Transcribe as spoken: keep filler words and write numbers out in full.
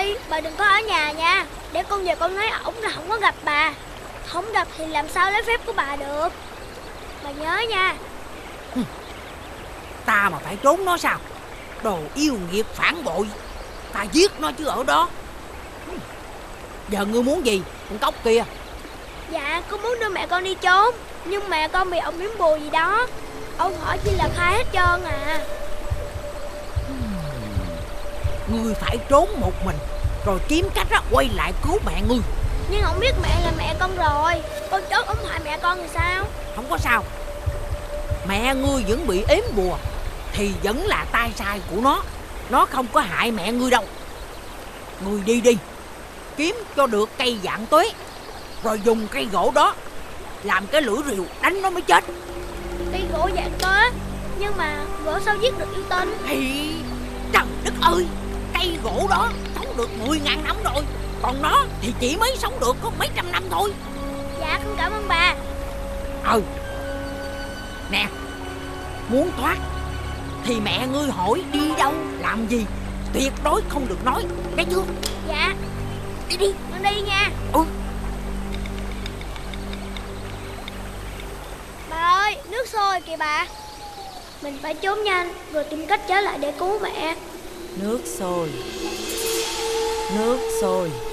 ơi, bà đừng có ở nhà nha. Để con về con nói ổng là không có gặp bà. Không gặp thì làm sao lấy phép của bà được. Bà nhớ nha. Ta mà phải trốn nó sao? Đồ yêu nghiệt phản bội. Ta giết nó chứ ở đó. Giờ ngươi muốn gì con cóc kia? Dạ con muốn đưa mẹ con đi trốn, nhưng mẹ con bị ông miếng bùa gì đó. Ông hỏi chi là khai hết trơn à. Ngươi phải trốn một mình, rồi kiếm cách á quay lại cứu mẹ ngươi. Nhưng ông biết mẹ là mẹ con rồi. Con trốn ông hại mẹ con thì sao? Không có sao. Mẹ ngươi vẫn bị ếm bùa thì vẫn là tay sai của nó. Nó không có hại mẹ ngươi đâu. Ngươi đi đi, kiếm cho được cây vạn tuế, rồi dùng cây gỗ đó làm cái lưỡi rìu đánh nó mới chết. Cây gỗ dạng tuế, nhưng mà gỗ sao giết được yêu tinh? Thì trời đất ơi, cây gỗ đó sống được mười ngàn năm rồi, còn nó thì chỉ mới sống được có mấy trăm năm thôi. Dạ con cảm ơn bà. Ừ. Nè, muốn thoát thì mẹ ngươi hỏi đi đâu làm gì, tuyệt đối không được nói, nghe chưa? Dạ. Đi đi. Con đi nha. Ừ. Bà ơi, nước sôi kìa bà. Mình phải trốn nhanh rồi tìm cách trở lại để cứu mẹ. Nước sôi, nước sôi.